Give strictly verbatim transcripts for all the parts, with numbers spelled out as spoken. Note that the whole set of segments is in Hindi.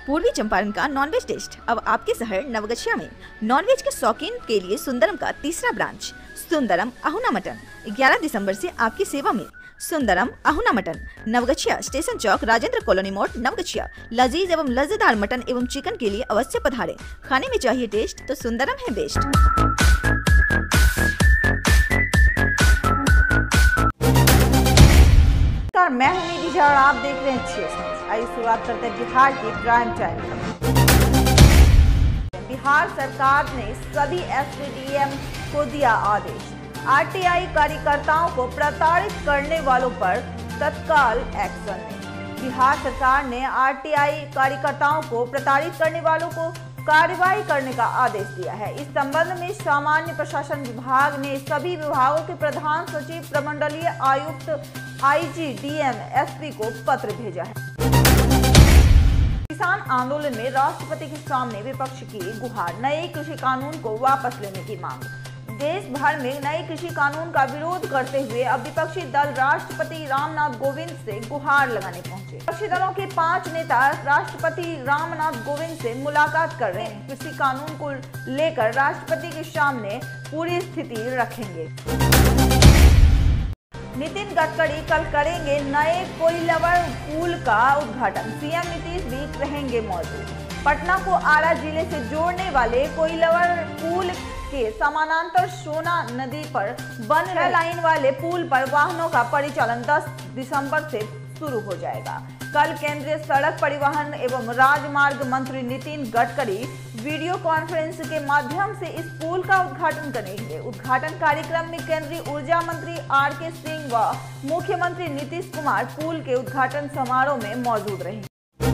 पूर्वी चंपारण का नॉनवेज टेस्ट अब आपके शहर नवगछिया में। नॉनवेज के शौकीन के लिए सुंदरम का तीसरा ब्रांच सुंदरम अहुना मटन ग्यारह दिसंबर से आपकी सेवा में। सुंदरम अहुना मटन, नवगछिया स्टेशन चौक, राजेंद्र कॉलोनी मोड़, नवगछिया। लजीज एवं लज्जेदार मटन एवं चिकन के लिए अवश्य पधारें। खाने में चाहिए टेस्ट तो सुंदरम है बेस्ट। मैं हूं निधि झा और आप देख रहे हैं छियासठ। आइए शुरुआत करते हैं बिहार की प्राइम टाइम। बिहार सरकार ने सभी एसडीएम को दिया आदेश, आरटीआई कार्यकर्ताओं को प्रताड़ित करने वालों पर तत्काल एक्शन लें। बिहार सरकार ने आरटीआई कार्यकर्ताओं को प्रताड़ित करने वालों को कार्रवाई करने का आदेश दिया है। इस संबंध में सामान्य प्रशासन विभाग ने सभी विभागों के प्रधान सचिव, प्रमंडलीय आयुक्त, आईजी, डीएम, एसपी को पत्र भेजा है। किसान आंदोलन में राष्ट्रपति के सामने विपक्ष की गुहार, नए कृषि कानून को वापस लेने की मांग। देश भर में नए कृषि कानून का विरोध करते हुए अब विपक्षी दल राष्ट्रपति रामनाथ कोविंद से गुहार लगाने पहुंचे। विपक्षी दलों के पांच नेता राष्ट्रपति रामनाथ कोविंद से मुलाकात कर रहे हैं। कृषि कानून को लेकर राष्ट्रपति के सामने पूरी स्थिति रखेंगे। नितिन गडकरी कल करेंगे नए कोइलवर पुल का उद्घाटन, सीएम नीतीश भी रहेंगे मौजूद। पटना को आरा जिले से जोड़ने वाले कोइलवर पुल के समानांतर सोना नदी पर बन रहे लाइन वाले पुल पर वाहनों का परिचालन दस दिसंबर से शुरू हो जाएगा। कल केंद्रीय सड़क परिवहन एवं राजमार्ग मंत्री नितिन गडकरी वीडियो कॉन्फ्रेंस के माध्यम से इस पुल का उद्घाटन करेंगे। उद्घाटन कार्यक्रम में केंद्रीय ऊर्जा मंत्री आर के सिंह व मुख्यमंत्री नीतीश कुमार पुल के उद्घाटन समारोह में मौजूद रहेंगे।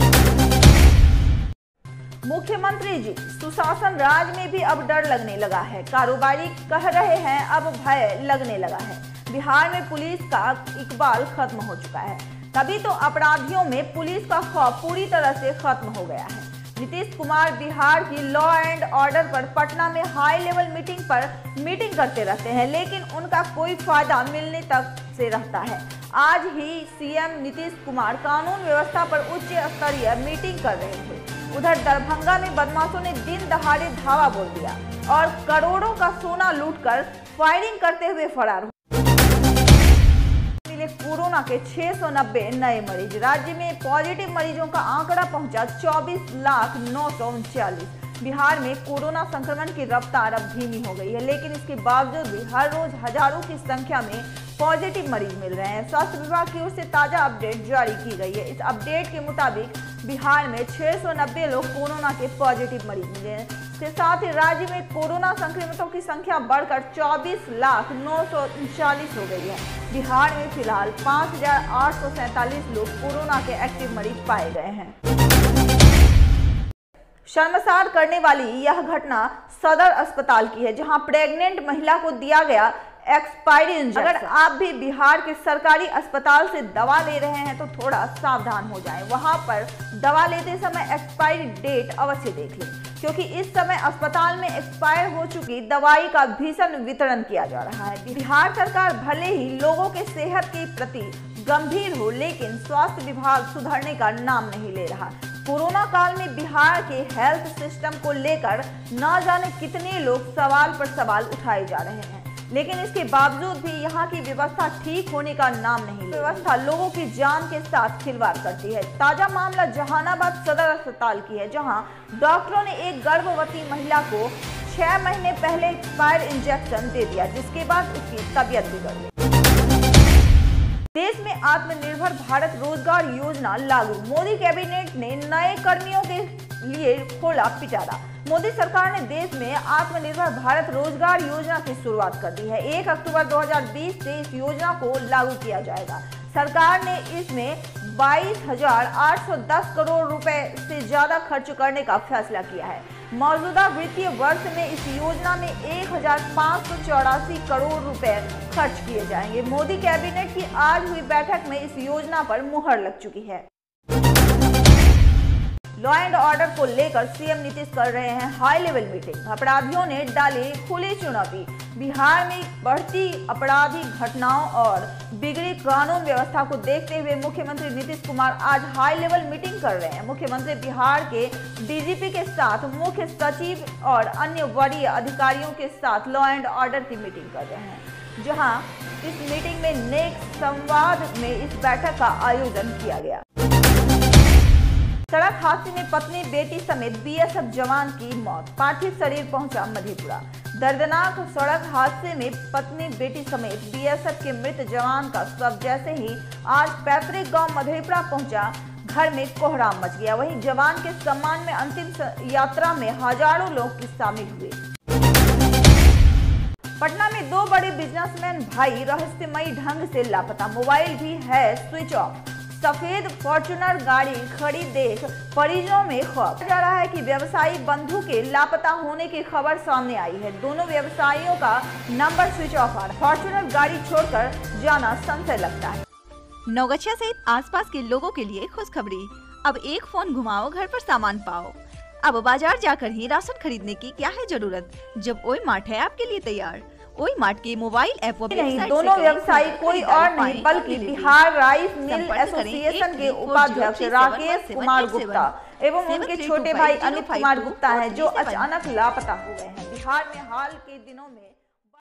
मुख्यमंत्री जी, सुशासन राज में भी अब डर लगने लगा है। कारोबारी कह रहे हैं अब भय लगने लगा है। बिहार में पुलिस का इकबाल खत्म हो चुका है, तभी तो अपराधियों में पुलिस का खौफ पूरी तरह से खत्म हो गया है। नीतीश कुमार बिहार की लॉ एंड ऑर्डर पर पटना में हाई लेवल मीटिंग पर मीटिंग करते रहते हैं, लेकिन उनका कोई फायदा मिलने तक से रहता है। आज ही सीएम नीतीश कुमार कानून व्यवस्था पर उच्च स्तरीय मीटिंग कर रहे थे। उधर दरभंगा में बदमाशों ने दिन दहाड़े धावा बोल दिया और करोड़ों का सोना लूटकर फायरिंग करते हुए फरार हो। कोरोना के छह सौ नब्बे नए मरीज, राज्य में पॉजिटिव मरीजों का आंकड़ा पहुंचा चौबीस लाख नौ सौ उनचालीस। बिहार में कोरोना संक्रमण की रफ्तार अब धीमी हो गई है, लेकिन इसके बावजूद भी हर रोज हजारों की संख्या में पॉजिटिव मरीज मिल रहे हैं। स्वास्थ्य विभाग की ओर से ताजा अपडेट जारी की गई है। इस अपडेट के मुताबिक बिहार में छह सौ नब्बे लोग कोरोना के पॉजिटिव मरीज मिले हैं। इसके साथ ही राज्य में कोरोना संक्रमितों की संख्या बढ़कर चौबीस लाख नौ सौ उनचालीस हो गई है। बिहार में फिलहाल पाँच हजार आठ सौ सैंतालीस लोग कोरोना के एक्टिव मरीज पाए गए हैं। शर्मसार करने वाली यह घटना सदर अस्पताल की है, जहां प्रेग्नेंट महिला को दिया गया एक्सपायरी इंजेक्शन। अगर आप भी बिहार के सरकारी अस्पताल से दवा ले रहे हैं तो थोड़ा सावधान हो जाएं। वहां पर दवा लेते समय एक्सपायरी डेट अवश्य देख लें, क्योंकि इस समय अस्पताल में एक्सपायर हो चुकी दवाई का भीषण वितरण किया जा रहा है। बिहार सरकार भले ही लोगों के सेहत के प्रति गंभीर हो, लेकिन स्वास्थ्य विभाग सुधरने का नाम नहीं ले रहा। कोरोना काल में बिहार के हेल्थ सिस्टम को लेकर न जाने कितने लोग सवाल पर सवाल उठाए जा रहे हैं, लेकिन इसके बावजूद भी यहाँ की व्यवस्था ठीक होने का नाम नहीं। व्यवस्था लोगों की जान के साथ खिलवाड़ करती है। ताजा मामला जहानाबाद सदर अस्पताल की है, जहां डॉक्टरों ने एक गर्भवती महिला को छह महीने पहले एक्सपायर इंजेक्शन दे दिया, जिसके बाद उसकी तबीयत बिगड़ गई। देश में आत्मनिर्भर भारत रोजगार योजना लागू, मोदी कैबिनेट ने नए कर्मियों के लिए खोला पिटारा। मोदी सरकार ने देश में आत्मनिर्भर भारत रोजगार योजना की शुरुआत कर दी है। एक अक्टूबर दो हज़ार बीस से इस योजना को लागू किया जाएगा। सरकार ने इसमें बाईस हजार आठ सौ दस करोड़ रुपए से ज्यादा खर्च करने का फैसला किया है। मौजूदा वित्तीय वर्ष में इस योजना में एक हजार पाँच सौ चौरासी करोड़ रुपए खर्च किए जाएंगे। मोदी कैबिनेट की आज हुई बैठक में इस योजना पर मुहर लग चुकी है। लॉ एंड ऑर्डर को लेकर सीएम नीतीश कर रहे हैं हाई लेवल मीटिंग। अपराधियों ने डाली खुली चुनौती। बिहार में बढ़ती आपराधिक घटनाओं और बिगड़ी कानून व्यवस्था को देखते हुए मुख्यमंत्री नीतीश कुमार आज हाई लेवल मीटिंग कर रहे हैं। मुख्यमंत्री बिहार के डीजीपी के साथ मुख्य सचिव और अन्य वरीय अधिकारियों के साथ लॉ एंड ऑर्डर की मीटिंग कर रहे हैं, जहां इस मीटिंग में नेक्स्ट संवाद में इस बैठक का आयोजन किया गया। सड़क हादसे में पत्नी बेटी समेत बीएसएफ जवान की मौत, पार्थिव शरीर पहुंचा मधेपुरा। दर्दनाक सड़क हादसे में पत्नी बेटी समेत बीएसएफ के मृत जवान का शव जैसे ही आज पैतृक गांव मधेपुरा पहुंचा, घर में कोहराम मच गया। वहीं जवान के सम्मान में अंतिम यात्रा में हजारों लोग शामिल हुए। पटना में दो बड़े बिजनेसमैन भाई रहस्यमयी ढंग से लापता, मोबाइल भी है स्विच ऑफ। सफेद फॉर्च्यूनर गाड़ी खड़ी देख परिजनों में खौफ जा रहा है कि व्यवसायी बंधु के लापता होने की खबर सामने आई है। दोनों व्यवसायियों का नंबर स्विच ऑफ आ रहा है। फॉर्च्यूनर गाड़ी छोड़कर जाना संशय लगता है। नवगछिया सहित आसपास के लोगों के लिए खुशखबरी, अब एक फोन घुमाओ घर पर सामान पाओ। अब बाजार जाकर ही राशन खरीदने की क्या है जरूरत, जब ओई मार्ट है आपके लिए तैयार। ओई मार्ट के मोबाइल ऐप व नहीं, दोनों व्यवसायी कोई और नहीं बल्कि बिहार राइस मिल एसोसिएशन के उपाध्यक्ष राकेश कुमार गुप्ता एवं उनके छोटे भाई अमित कुमार गुप्ता हैं, जो अचानक लापता हो गए हैं। बिहार में हाल के दिनों में